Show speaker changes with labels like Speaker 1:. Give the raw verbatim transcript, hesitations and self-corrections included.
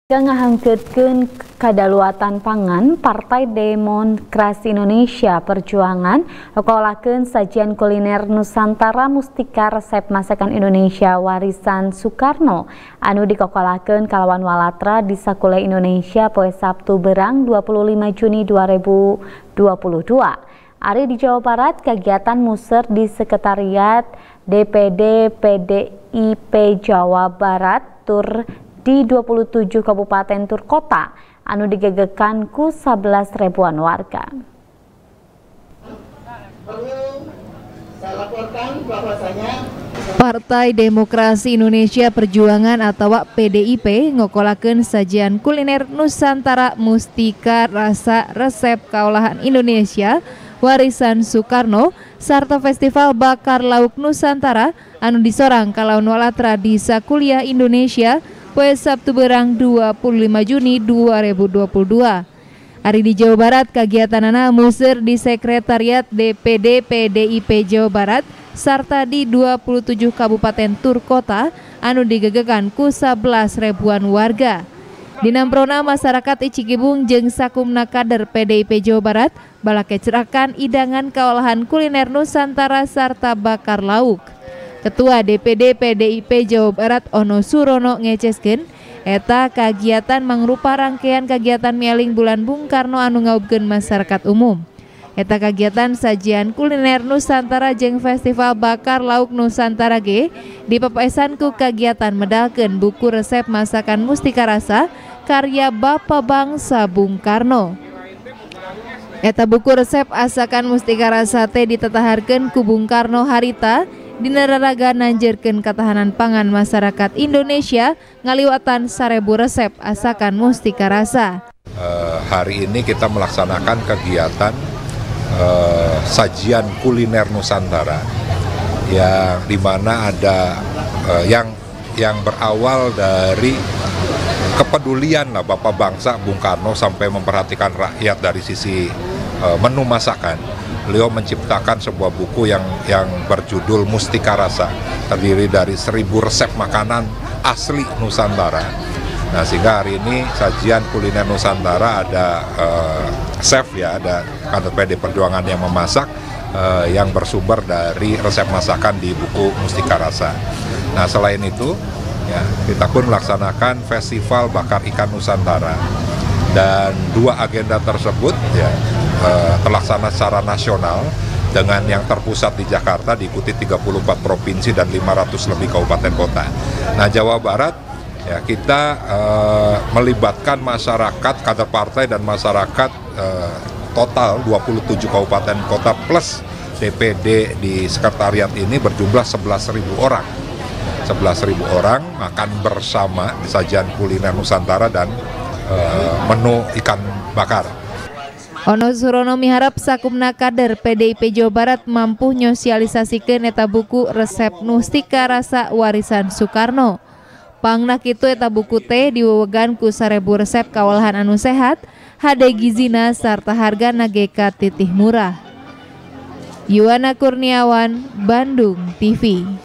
Speaker 1: Ngahangkeutkeun kadaluatan pangan, Partai Demokrasi Indonesia Perjuangan ngokolakeun sajian kuliner Nusantara Mustika Resep Masakan Indonesia Warisan Soekarno anu dikokolakeun kalawan walatra di Sakule Indonesia poe Sabtu Beurang dua puluh lima Juni dua ribu dua puluh dua. Ari di Jawa Barat, kegiatan museur di Sekretariat D P D P D I P Jawa Barat tur di dua puluh tujuh kabupaten tur kota anu digegekan ku sebelas ribuan warga.
Speaker 2: Perlu saya laporkan bahwasanya
Speaker 3: Partai Demokrasi Indonesia Perjuangan atau P D I P ngokolakeun sajian kuliner Nusantara Mustika Rasa Resep Kaolahan Indonesia Warisan Soekarno sarta Festival Bakar Lauk Nusantara anu disorang kalawan walatra di Sakuliah Indonesia poe Sabtu Beurang dua puluh lima Juni dua ribu dua puluh dua. Ari di Jawa Barat, kegiatanana museur di Sekretariat D P D P D I P Jawa Barat sarta di dua puluh tujuh kabupaten tur kota anu digegekan ku sebelas ribuan warga. Dinamprona masyarakat Icikibung jeung sakumna kader P D I P Jawa Barat balake cerakan idangan kaolahan kuliner Nusantara sarta bakar lauk. Ketua D P D P D I P Jawa Barat Ono Surono ngeceskeun eta kagiatan mangrupa rangkaian kagiatan mieling bulan Bung Karno anu ngaubkeun masyarakat umum. Eta kagiatan sajian kuliner Nusantara jeung Festival Bakar Lauk Nusantara ge dipapaesan ku kagiatan medalkeun buku resep masakan Mustika Rasa karya Bapa Bangsa Bung Karno. Eta buku resep asakan Mustika Rasa teh ditetaharkeun ku Bung Karno harita dina raraga nanjerkeun katahanan pangan masyarakat Indonesia ngaliwatan sarebu resep asakan Mustika Rasa.
Speaker 4: Uh, hari ini kita melaksanakan kegiatan uh, sajian kuliner Nusantara yang dimana ada uh, yang yang berawal dari kepedulian lah Bapak Bangsa Bung Karno sampai memperhatikan rakyat dari sisi uh, menu masakan. Beliau menciptakan sebuah buku yang yang berjudul Mustika Rasa, terdiri dari seribu resep makanan asli Nusantara. Nah, sehingga hari ini sajian kuliner Nusantara ada uh, chef ya, ada kader P D Perjuangan yang memasak uh, yang bersumber dari resep masakan di buku Mustika Rasa. Nah, selain itu ya, kita pun melaksanakan Festival Bakar Ikan Nusantara. Dan dua agenda tersebut ya eh, terlaksana secara nasional dengan yang terpusat di Jakarta diikuti tiga puluh empat provinsi dan lima ratus lebih kabupaten kota. Nah, Jawa Barat ya kita eh, melibatkan masyarakat, kader partai dan masyarakat eh, total dua puluh tujuh kabupaten kota plus D P D di sekretariat ini berjumlah sebelas ribu orang. sebelas ribu orang makan bersama di sajian kuliner Nusantara dan Uh, menu ikan bakar.
Speaker 3: Ono Surono miharap sakumna kader P D I P Jawa Barat mampu nyosialisasikeun eta buku resep Mustika Rasa Warisan Soekarno. Pangna kitu eta buku teh diwewegan ku sarebu resep kaolahan anu sehat, hade gizina sarta hargana ge ka titih murah. Yuwana Kurniawan, Bandung T V.